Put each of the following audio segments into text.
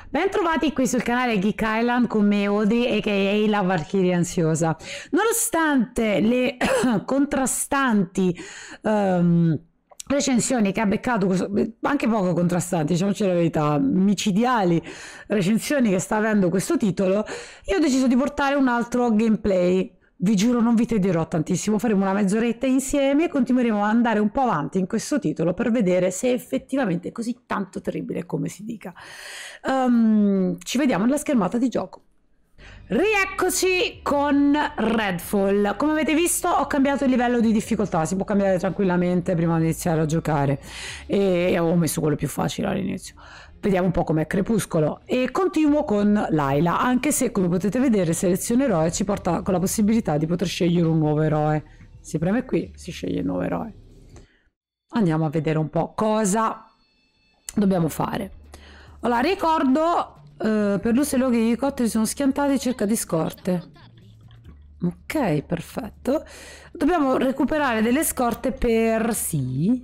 Bentrovati qui sul canale Geek Island con me Audrey aka la Valchiria Ansiosa. Nonostante le contrastanti recensioni che ha beccato, anche poco contrastanti, diciamoci la verità, micidiali recensioni che sta avendo questo titolo, io ho deciso di portare un altro gameplay. Vi giuro non vi tederò tantissimo, faremo una mezz'oretta insieme e continueremo ad andare un po' avanti in questo titolo per vedere se effettivamente è così tanto terribile come si dica. Ci vediamo nella schermata di gioco. Rieccoci con Redfall. Come avete visto ho cambiato il livello di difficoltà, si può cambiare tranquillamente prima di iniziare a giocare e avevo messo quello più facile all'inizio. Vediamo un po' com'è Crepuscolo e continuo con Layla, anche se come potete vedere selezione eroe ci porta con la possibilità di poter scegliere un nuovo eroe. Si preme qui, si sceglie il nuovo eroe. Andiamo a vedere un po' cosa dobbiamo fare. Allora, ricordo per lui se luoghi gli elicotteri sono schiantati, cerca di scorte. Ok, perfetto. Dobbiamo recuperare delle scorte per... Sì.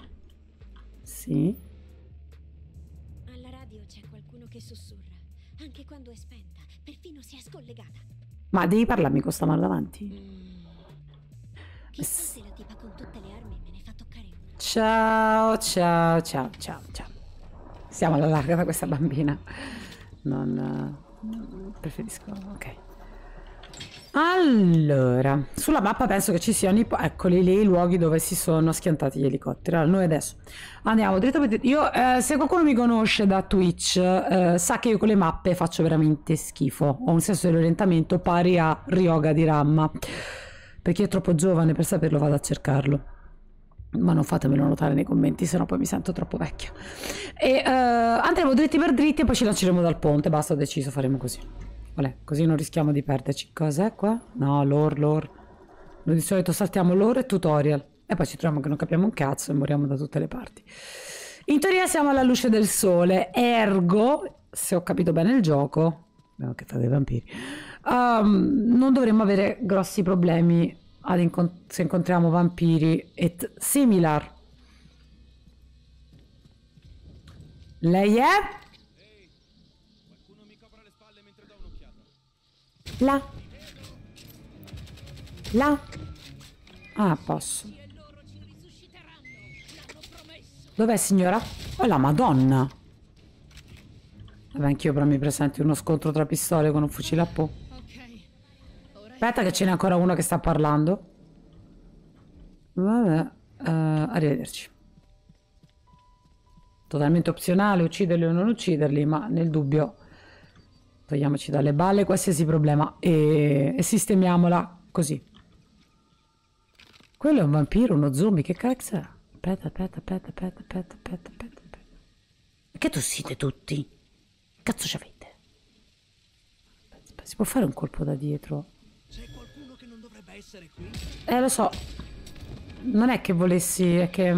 Alla radio c'è qualcuno che sussurra. Anche quando è spenta, perfino si è scollegata. Ma devi parlarmi con sta mano davanti? Chissà se la tipa con tutte le armi me ne fa toccare una. Ciao. Siamo alla larga da questa bambina. Non preferisco. Ok. Allora, sulla mappa penso che ci siano eccoli lì i luoghi dove si sono schiantati gli elicotteri. Allora, noi adesso andiamo dritto per dritto. Io, se qualcuno mi conosce da Twitch, sa che io con le mappe faccio veramente schifo. Ho un senso dell'orientamento pari a Ryoga di Ramma. Per chi è troppo giovane per saperlo vado a cercarlo. Ma non fatemelo notare nei commenti, sennò poi mi sento troppo vecchia. E andremo dritti per dritti e poi ci lanceremo dal ponte. Basta, ho deciso, faremo così. Vabbè, così non rischiamo di perderci. Cos'è qua? No, lore. Noi di solito saltiamo lore e tutorial. E poi ci troviamo che non capiamo un cazzo e moriamo da tutte le parti. In teoria siamo alla luce del sole. Ergo, se ho capito bene il gioco, abbiamo che fare dei vampiri, non dovremmo avere grossi problemi se incontriamo vampiri et similar. Lei è? Qualcuno mi copra le spalle mentre do un'occhiata. Là. Ah, posso. Dov'è, signora? Oh, la Madonna. Vabbè, anch'io però mi presenti uno scontro tra pistole con un fucile a po'. Aspetta che ce n'è ancora uno che sta parlando. Vabbè, arrivederci. Totalmente opzionale ucciderli o non ucciderli, ma nel dubbio togliamoci dalle balle qualsiasi problema e sistemiamola così. Quello è un vampiro, uno zombie, che cazzo è? Aspetta. Perché tossite tutti? Che cazzo ci avete? Si può fare un colpo da dietro? C'è qualcuno che non dovrebbe essere qui? Lo so. Non è che volessi, è che...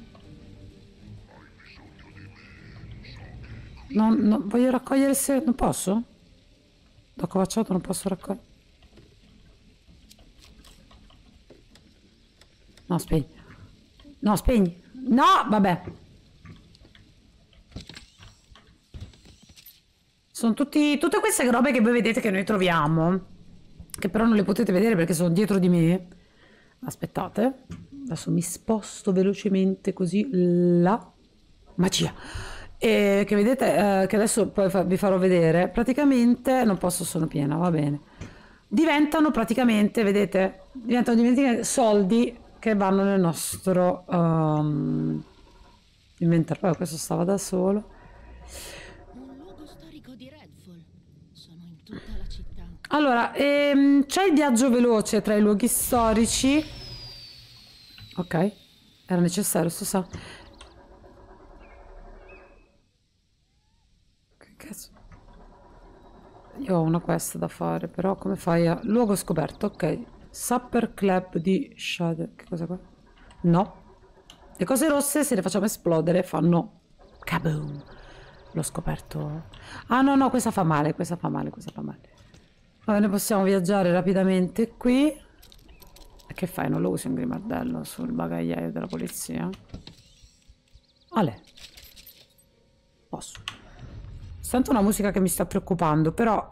No, voglio raccogliere se... Non posso? Da covacciato non posso raccogliere. No, spegni. No, spegni. No, vabbè. Sono tutte queste robe che voi vedete che noi troviamo, che però non le potete vedere perché sono dietro di me. Aspettate, adesso mi sposto velocemente così là. Magia. E che vedete, che adesso poi vi farò vedere. Praticamente, non posso, sono piena, va bene. Diventano praticamente, vedete, diventano soldi che vanno nel nostro inventario. Poi questo stava da solo. Allora, c'è il viaggio veloce tra i luoghi storici. Ok, era necessario, sto sa. Che cazzo? Io ho una quest da fare, però come fai a... Luogo scoperto, ok. Supper Club di Shadow. Che cosa qua? No. Le cose rosse, se le facciamo esplodere, fanno... Kaboom! L'ho scoperto. Ah, no, questa fa male, questa fa male. Vabbè, noi possiamo viaggiare rapidamente qui. E che fai? Non lo usi un grimaldello sul bagagliaio della polizia? Ale. Posso. Sento una musica che mi sta preoccupando, però...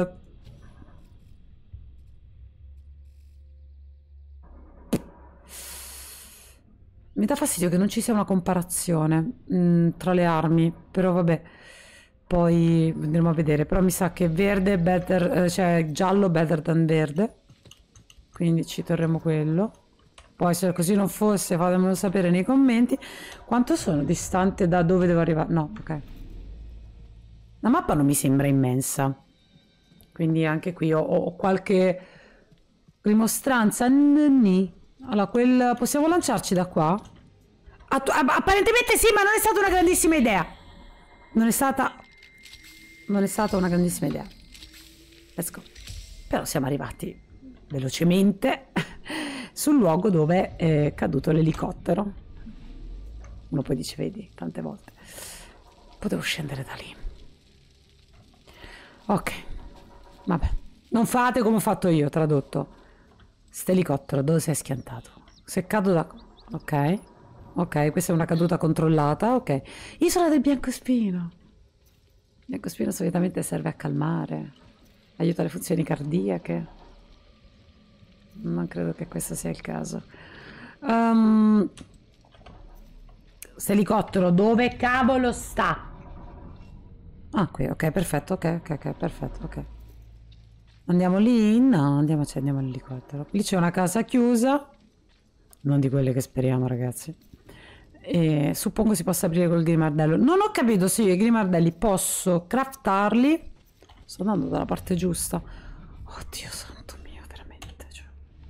mi dà fastidio che non ci sia una comparazione tra le armi, però vabbè, poi andremo a vedere. Però mi sa che verde è better, cioè giallo better than verde, quindi ci terremo quello. Poi se così non fosse fatemelo sapere nei commenti. Quanto sono distante da dove devo arrivare? No, ok. La mappa non mi sembra immensa, quindi anche qui ho qualche rimostranza. Allora, possiamo lanciarci da qua? Apparentemente sì, ma non è stata una grandissima idea. Non è stata una grandissima idea. Let's go. Però siamo arrivati velocemente sul luogo dove è caduto l'elicottero. Uno poi dice, vedi, tante volte. Potevo scendere da lì. Ok. Vabbè. Non fate come ho fatto io, tradotto. St'elicottero dove si è schiantato? Se cado da... Ok. Ok, questa è una caduta controllata. Ok. Isola del biancospino. Il biancospino solitamente serve a calmare. Aiuta le funzioni cardiache. Non credo che questo sia il caso. St'elicottero dove cavolo sta? Ah, qui, ok, perfetto, ok, perfetto, ok. Andiamo lì? No, andiamo all'elicottero. Lì c'è una casa chiusa, non di quelle che speriamo, ragazzi. E suppongo si possa aprire col grimardello. Non ho capito se io i grimardelli posso craftarli. Sto andando dalla parte giusta. Oddio santo mio, veramente. Cioè.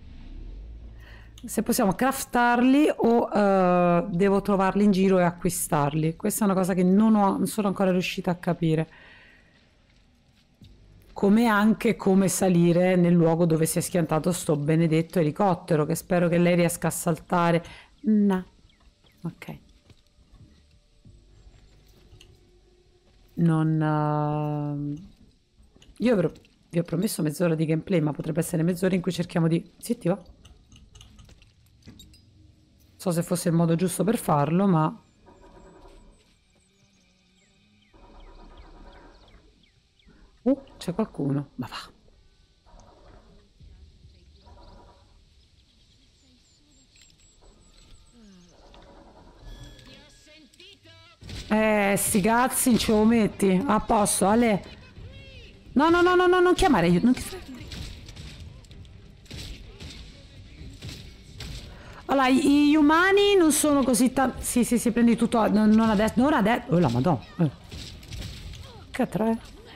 Se possiamo craftarli o devo trovarli in giro e acquistarli. Questa è una cosa che non sono ancora riuscita a capire. Come anche come salire nel luogo dove si è schiantato sto benedetto elicottero, che spero che lei riesca a saltare. No. Ok. Io vi ho promesso mezz'ora di gameplay, ma potrebbe essere mezz'ora in cui cerchiamo di... Zitti, va? Non so se fosse il modo giusto per farlo, ma... c'è qualcuno. Ma va. Sti cazzi, non ce lo metti. A posto, Ale. No, non chiamare aiuto. Allora, gli umani non sono così tanti... Sì, prendi tutto... Non adesso... Non adesso... Oh, la madonna. Che tre?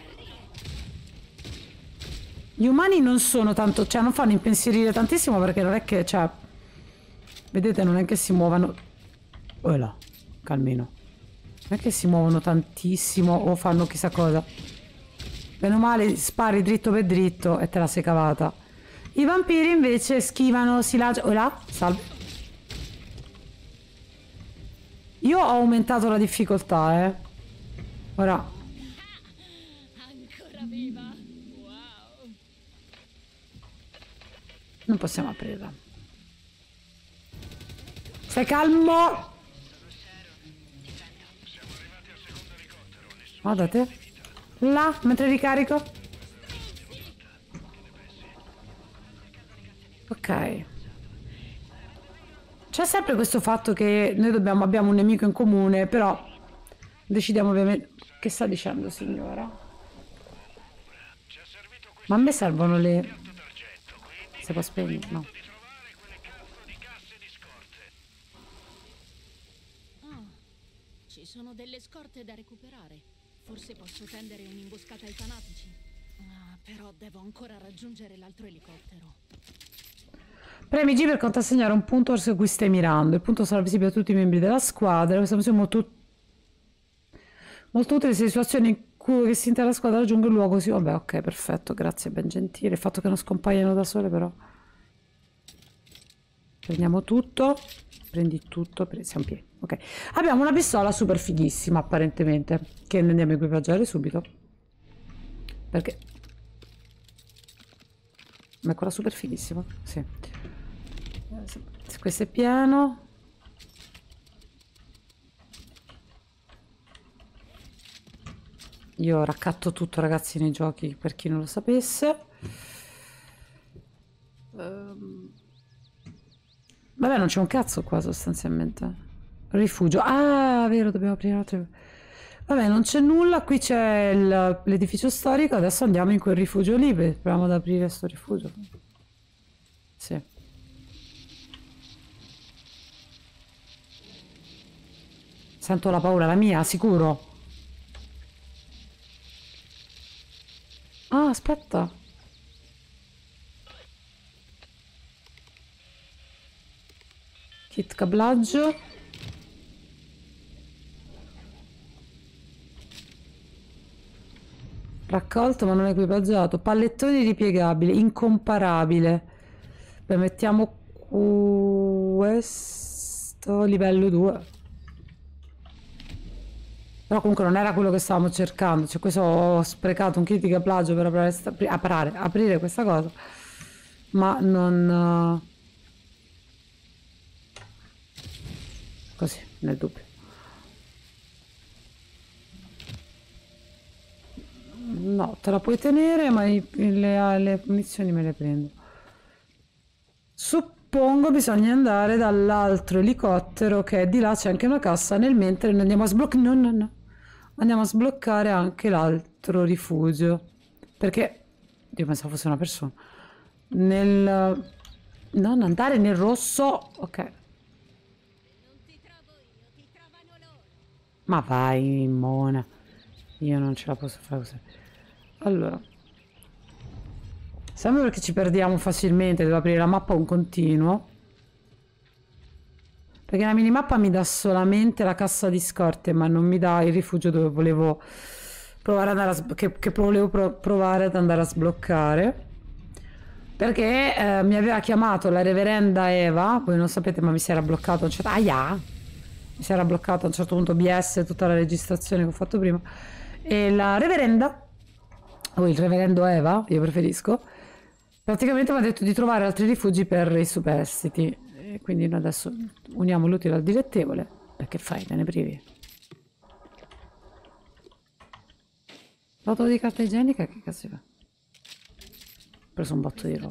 Gli umani non sono tanto... Cioè, non fanno impensierire tantissimo perché non è che... Cioè... Vedete, non è che si muovano... Oh là, calmino. Non è che si muovono tantissimo o fanno chissà cosa. Bene o male, spari dritto per dritto e te la sei cavata. I vampiri invece schivano, si lanciano... Oh là, salve. Io ho aumentato la difficoltà, Ora... Ancora viva. Wow. Non possiamo aprirla. Stai calmo! Guardate. Là, mentre ricarico. Ok. C'è sempre questo fatto che noi abbiamo un nemico in comune, però decidiamo ovviamente... Che sta dicendo, signora? Ma a me servono le... Se può spegnere? No. Oh, ci sono delle scorte da recuperare. Forse posso tendere un'imboscata ai fanatici. Però devo ancora raggiungere l'altro elicottero. Premi G per contrassegnare un punto verso cui stai mirando. Il punto sarà visibile a tutti i membri della squadra. Questa missione è molto utile se le situazioni in cui si intera la squadra raggiunge il luogo così. Vabbè, ok, perfetto, grazie, ben gentile. Il fatto che non scompaiano da sole, però. Prendiamo tutto. Prendi tutto. Siamo pieni. Ok. Abbiamo una pistola super fighissima, apparentemente. Che andiamo a equipaggiare subito. Perché? Ma è quella super fighissima? Sì. Questo è pieno. Io raccatto tutto, ragazzi, nei giochi, per chi non lo sapesse. Vabbè, non c'è un cazzo qua sostanzialmente. Rifugio. Ah, vero, dobbiamo aprire un'altra. Vabbè, non c'è nulla. Qui c'è l'edificio storico. Adesso andiamo in quel rifugio lì. Proviamo ad aprire sto rifugio. Sì. Sento la paura, la mia, sicuro. Ah, aspetta. Kit cablaggio. Raccolto ma non equipaggiato. Pallettoni ripiegabili. Incomparabile. Beh, mettiamo questo livello 2. Però comunque non era quello che stavamo cercando. Cioè, questo ho sprecato un kit di cablaggio per aprire questa cosa. Ma non... Così, nel dubbio. No, te la puoi tenere, ma le munizioni me le prendo. Suppongo bisogna andare dall'altro elicottero che è di là, c'è anche una cassa, nel mentre noi andiamo a sbloccare... No, no, no. Andiamo a sbloccare anche l'altro rifugio. Perché... Io pensavo fosse una persona. Non andare nel rosso... Ok. Ma vai, mona. Io non ce la posso fare così. Allora. Sempre perché ci perdiamo facilmente. Devo aprire la mappa un continuo. Perché la minimappa mi dà solamente la cassa di scorte, ma non mi dà il rifugio dove volevo provare ad andare provare ad andare a sbloccare. Perché mi aveva chiamato la reverenda Eva. Voi non sapete, ma mi si era bloccato un certo... Mi si era bloccato a un certo punto OBS, tutta la registrazione che ho fatto prima. E la reverenda, o il reverendo Eva, io preferisco, praticamente mi ha detto di trovare altri rifugi per i superstiti. E quindi noi adesso uniamo l'utile al dilettevole. Perché fai? Te ne privi? Foto di carta igienica? Che cazzo fa? Ho preso un botto di roba.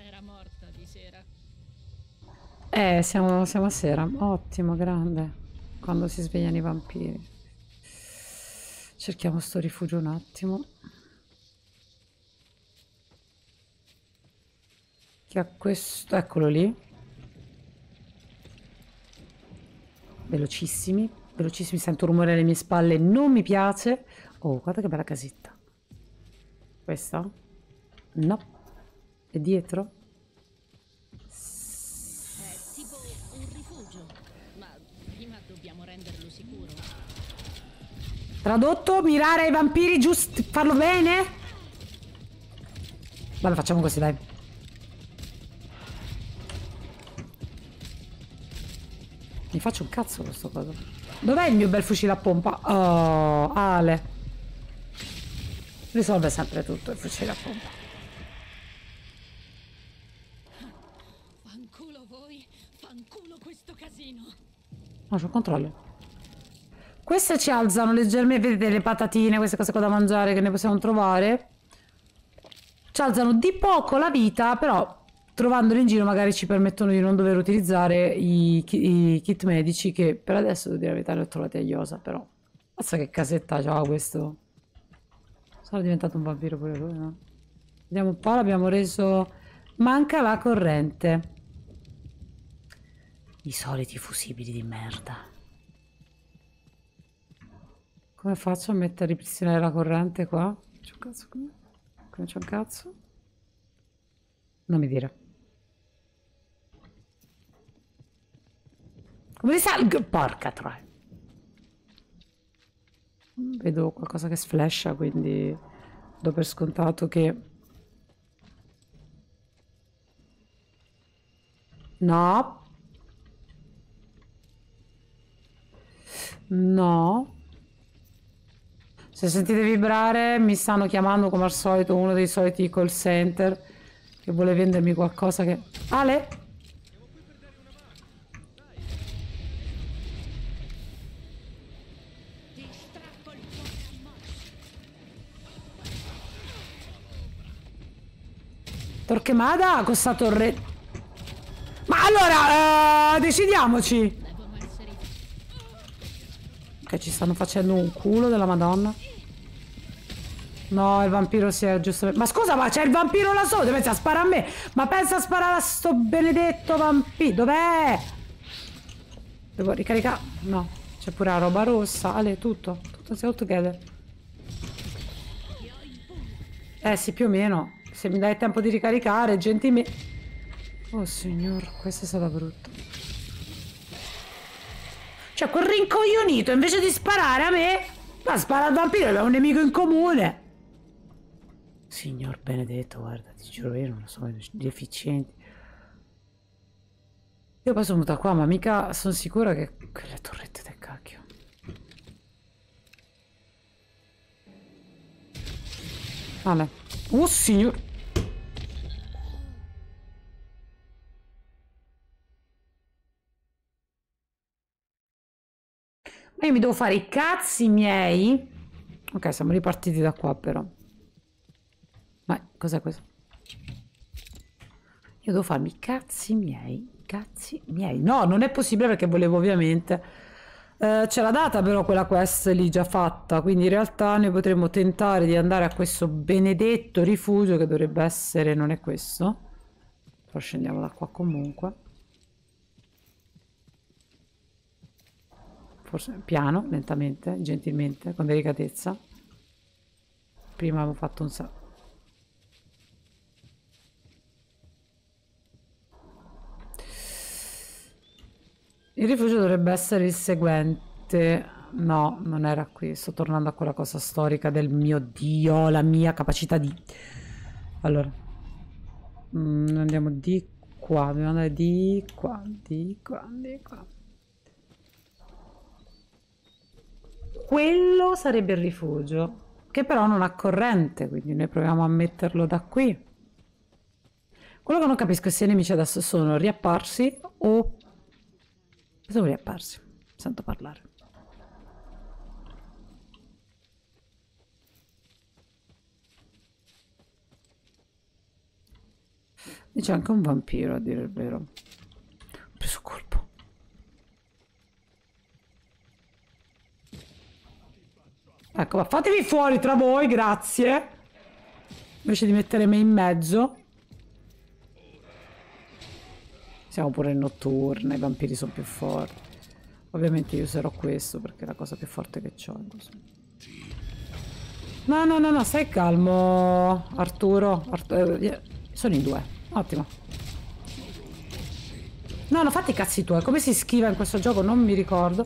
Siamo a sera. Ottimo, grande. Quando si svegliano i vampiri. Cerchiamo sto rifugio un attimo. Che ha questo... Eccolo lì. Velocissimi. Velocissimi. Sento rumore alle mie spalle. Non mi piace. Oh, guarda che bella casetta. Questa? No. E dietro? Tradotto, mirare ai vampiri, giusto, farlo bene? Vabbè, facciamo così, dai. Mi faccio un cazzo questo coso. Dov'è il mio bel fucile a pompa? Oh, Ale. Risolve sempre tutto il fucile a pompa. Fanculo voi, fanculo questo casino. No, c'ho il controllo. Queste ci alzano leggermente, vedete le patatine, queste cose qua da mangiare che ne possiamo trovare. Ci alzano di poco la vita, però trovandoli in giro magari ci permettono di non dover utilizzare i kit medici che per adesso, devo dire la verità, li ho trovati a iosa, però. Mazza che casetta c'ha questo. Sarà diventato un vampiro pure lui, no? Vediamo un po', l'abbiamo reso... Manca la corrente. I soliti fusibili di merda. Come faccio a mettere a ripristinare la corrente qua? C'è un cazzo qui? Come c'è un cazzo? Non mi dire. Come risalgo? Porca troia. Vedo qualcosa che sflasha, quindi do per scontato che... No. No. Se sentite vibrare, mi stanno chiamando come al solito uno dei soliti call center che vuole vendermi qualcosa che... Ale? Torquemada con sta torre. Ma allora, decidiamoci. Devono essere i... Che ci stanno facendo un culo della Madonna. No, il vampiro si è giusto... Ma scusa, ma c'è il vampiro là sotto, pensa a sparare a me. Ma pensa a sparare a sto benedetto vampiro. Dov'è? Devo ricaricare... No, c'è pure la roba rossa. Ale, tutto. Tutto si all together. Sì, più o meno. Se mi dai tempo di ricaricare, gentilmente... Oh, signor, questa è stata brutta. Cioè, quel rincoglionito, invece di sparare a me, ma spara al vampiro, è un nemico in comune. Signor benedetto, guarda, ti giuro, io non lo so, gli efficienti. Io poi sono venuta qua, ma mica sono sicura che... Quelle torrette del cacchio. Vabbè. Oh, signor... Ma io mi devo fare i cazzi miei. Ok, siamo ripartiti da qua però. Ma cos'è questo? Io devo farmi i cazzi miei. Cazzi miei. No, non è possibile perché volevo ovviamente... c'è la data però quella quest lì già fatta. Quindi in realtà noi potremmo tentare di andare a questo benedetto rifugio che dovrebbe essere... Non è questo. Però scendiamo da qua comunque. Forse piano, lentamente, gentilmente, con delicatezza. Prima avevo fatto un salto. Il rifugio dovrebbe essere il seguente. No, non era qui. Sto tornando a quella cosa storica del mio Dio, la mia capacità di... Allora. Andiamo di qua. Dobbiamo andare di qua, di qua, di qua. Quello sarebbe il rifugio, che però non ha corrente, quindi noi proviamo a metterlo da qui. Quello che non capisco è se i nemici adesso sono riapparsi o... Sono riapparsi, sento parlare. E c'è anche un vampiro, a dire il vero. Ho preso colpo. Ecco, ma fatevi fuori tra voi, grazie. Invece di mettere me in mezzo. Siamo pure in notturna, i vampiri sono più forti. Ovviamente io userò questo perché è la cosa più forte che ho. No, no, no, no, stai calmo, Arturo. Sono in due, ottimo. No, no, fatti i cazzi tuoi. Come si schiva in questo gioco non mi ricordo.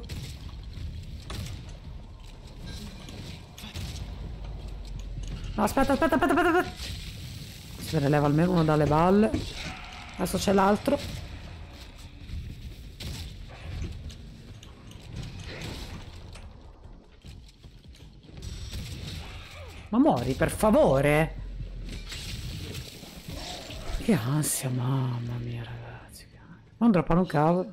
No, aspetta, aspetta, aspetta, aspetta, aspetta. Se ne leva almeno uno dalle balle. Adesso c'è l'altro. Ma muori, per favore. Che ansia, mamma mia, ragazzi. Non droppare un cavolo.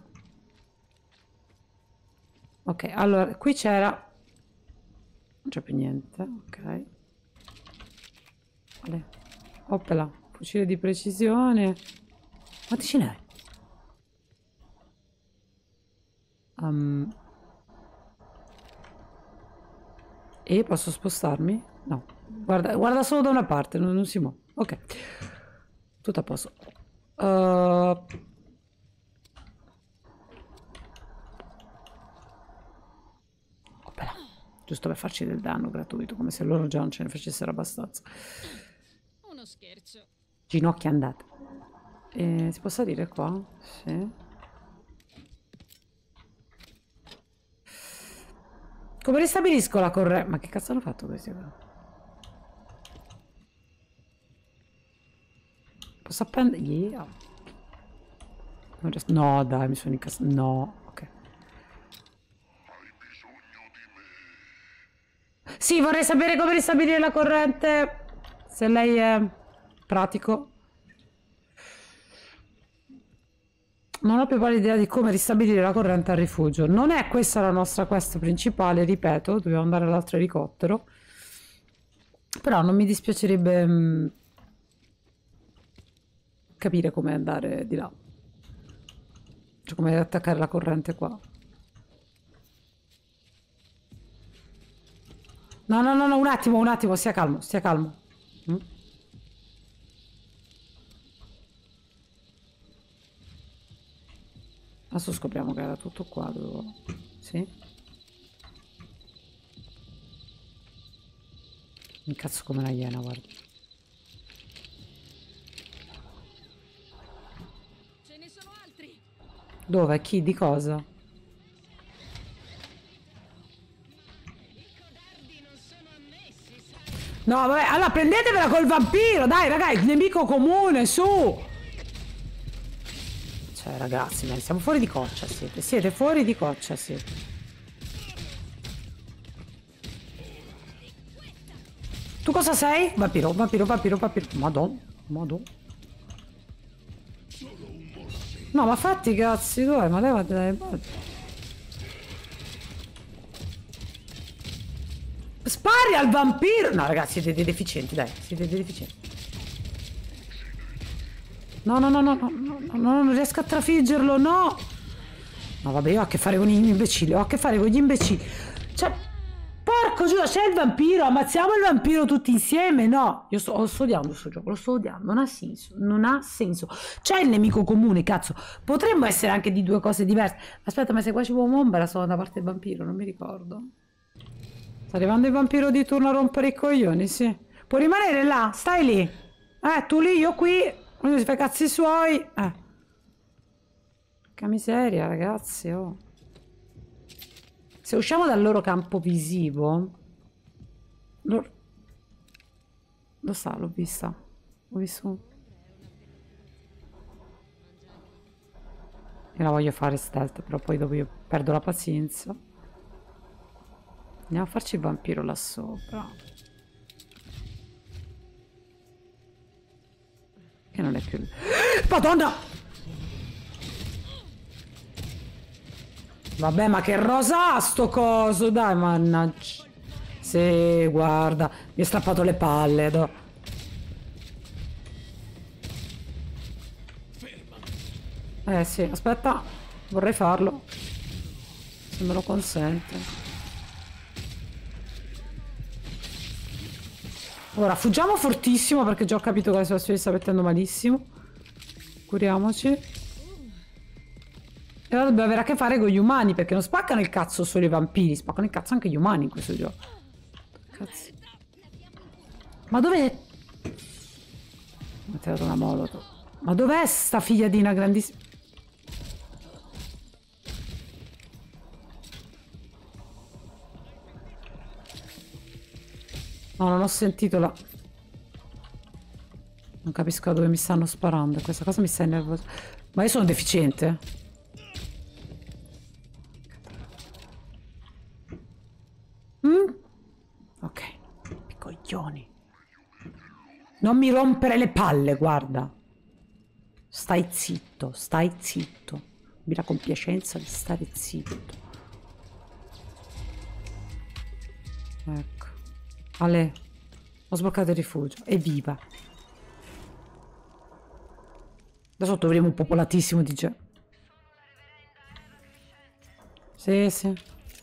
Ok, allora, qui c'era... Non c'è più niente, ok. Vale. Oppela, fucile di precisione. Quanti ce n'hai? E posso spostarmi? No. Guarda, guarda solo da una parte, non si muove. Ok. Tutto a posto. Oppela. Giusto per farci del danno gratuito, come se loro già non ce ne facessero abbastanza. Uno scherzo. Ginocchia andate. Si può salire qua? Sì. Come ristabilisco la corrente? Ma che cazzo hanno fatto questi qua? Posso appendere? Yeah. No, dai, mi sono incassato. No, ok. Sì, vorrei sapere come ristabilire la corrente. Se lei è pratico. Non ho più pari idea di come ristabilire la corrente al rifugio. Non è questa la nostra quest principale, ripeto, dobbiamo andare all'altro elicottero. Però non mi dispiacerebbe... capire come andare di là. Cioè come attaccare la corrente qua. No, no, no, no, un attimo, stia calmo, stia calmo. Mm? Adesso scopriamo che era tutto qua, sì? Mi cazzo come una iena, guarda. Ce ne sono altri. Dove? Chi? Di cosa? No, vabbè, allora prendetevela col vampiro, dai, ragazzi, il nemico comune, su! Cioè, ragazzi, siamo fuori di coccia, siete fuori di coccia, siete. Tu cosa sei? Vampiro, vampiro, vampiro, vampiro. Madonna, madonna. No, ma fatti i cazzi tuoi, ma levate dalle palle. Spari al vampiro! No, ragazzi, siete dei deficienti, dai, siete dei deficienti. No, no, no, no, no, no, no, no, non riesco a trafiggerlo, no! No, vabbè, io ho a che fare con gli imbecilli, ho a che fare con gli imbecilli. Cioè, porco giù, c'è il vampiro, ammazziamo il vampiro tutti insieme, no! Io sto odiando questo gioco, lo sto odiando, non ha senso, non ha senso. C'è il nemico comune, cazzo, potremmo essere anche di due cose diverse. Aspetta, ma se qua ci vuole un'ombra, sono da parte del vampiro, non mi ricordo. Sta arrivando il vampiro di turno a rompere i coglioni, sì. Può rimanere là, stai lì. Tu lì, io qui, ognuno si fa i cazzi suoi. Che miseria, ragazzi, oh. Se usciamo dal loro campo visivo... Lo sa, l'ho vista. Ho visto... Io la voglio fare stealth, però poi dopo io perdo la pazienza. Andiamo a farci il vampiro là sopra. Che non è più... Madonna! Vabbè, ma che rosa ha sto coso, dai, mannaggia. Sì, guarda, mi ha strappato le palle. Sì, aspetta, vorrei farlo. Se me lo consente. Ora, fuggiamo fortissimo perché già ho capito che la situazione sta mettendo malissimo. Curiamoci. E ora dobbiamo avere a che fare con gli umani, perché non spaccano il cazzo solo i vampiri, spaccano il cazzo anche gli umani in questo gioco. Cazzo. Ma dov'è? Mi ha tirato una molotov. Ma dov'è sta figlia di una grandissima... No, non ho sentito la... Non capisco da dove mi stanno sparando. Questa cosa mi sta innervosendo. Ma io sono deficiente? Ok. Coglioni. Non mi rompere le palle, guarda. Stai zitto, stai zitto. Abbi la compiacenza di stare zitto. Ecco. Ale, ho sbloccato il rifugio. Evviva. Da sotto avremo un popolatissimo di gente. Sì, sì.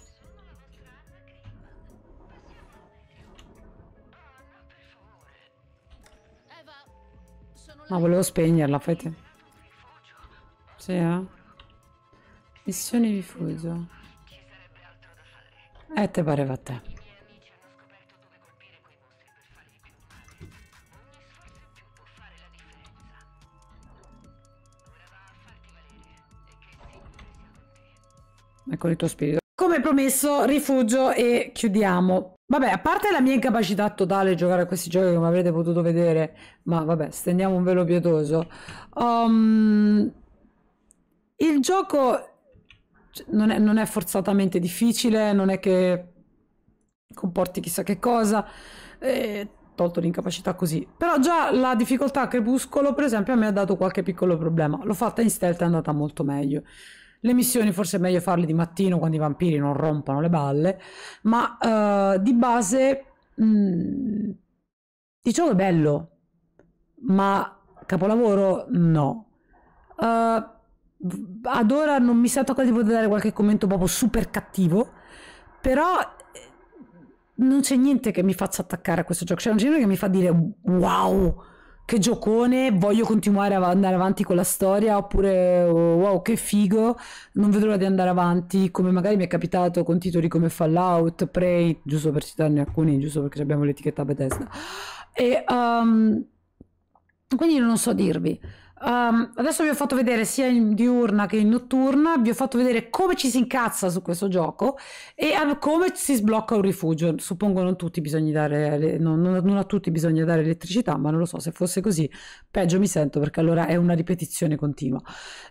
No, volevo spegnerla, fai te. Sì, Missioni rifugio. Te pareva a te. Ecco il tuo spirito. Come promesso, rifugio e chiudiamo. Vabbè, a parte la mia incapacità totale a giocare a questi giochi, come avrete potuto vedere, ma vabbè, stendiamo un velo pietoso. Il gioco non è forzatamente difficile, non è che comporti chissà che cosa, tolto l'incapacità così. Però già la difficoltà Crepuscolo, per esempio, a me ha dato qualche piccolo problema. L'ho fatta in stealth, è andata molto meglio. Le missioni forse è meglio farle di mattino quando i vampiri non rompano le balle, ma di base diciamo è bello, ma capolavoro? No. Ad ora non mi sento ancora di poter dare qualche commento proprio super cattivo, però non c'è niente che mi faccia attaccare a questo gioco, c'è un genere che mi fa dire wow, che giocone, voglio continuare a andare avanti con la storia, oppure wow, che figo, non vedo l'ora di andare avanti, come magari mi è capitato con titoli come Fallout, Prey, giusto per citarne alcuni, giusto perché abbiamo l'etichetta Bethesda. E quindi non so dirvi. Adesso vi ho fatto vedere sia in diurna che in notturna, vi ho fatto vedere come ci si incazza su questo gioco e come si sblocca un rifugio. Suppongo non tutti bisogna dare, non a tutti bisogna dare elettricità, ma non lo so, se fosse così peggio mi sento, perché allora è una ripetizione continua.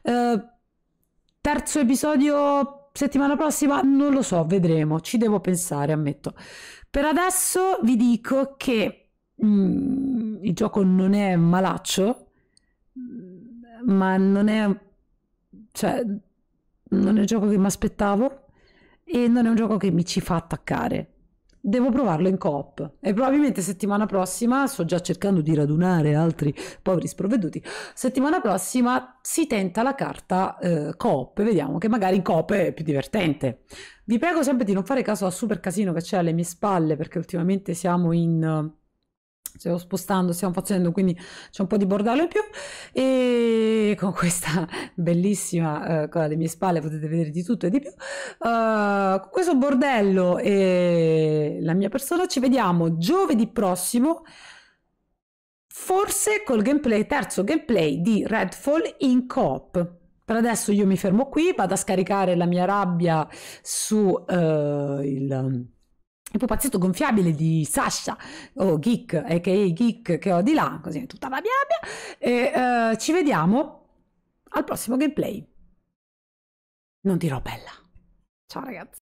Terzo episodio settimana prossima? Non lo so, vedremo, ci devo pensare, ammetto. Per adesso vi dico che il gioco non è malaccio, ma non è, cioè, non è il gioco che mi aspettavo e non è un gioco che mi ci fa attaccare. Devo provarlo in coop e probabilmente settimana prossima, sto già cercando di radunare altri poveri sprovveduti, settimana prossima si tenta la carta coop e vediamo che magari in coop è più divertente. Vi prego sempre di non fare caso al super casino che c'è alle mie spalle, perché ultimamente stiamo spostando, stiamo facendo, quindi c'è un po' di bordello in più e con questa bellissima cosa alle mie spalle potete vedere di tutto e di più. Con questo bordello e la mia persona ci vediamo giovedì prossimo, forse col gameplay, terzo gameplay di Redfall in coop. Per adesso io mi fermo qui, vado a scaricare la mia rabbia su il pupazzetto gonfiabile di Sasha o Geek, aka Geek, che ho di là, così tutta la mia rabbia, e ci vediamo al prossimo gameplay. Non dirò bella. Ciao ragazzi.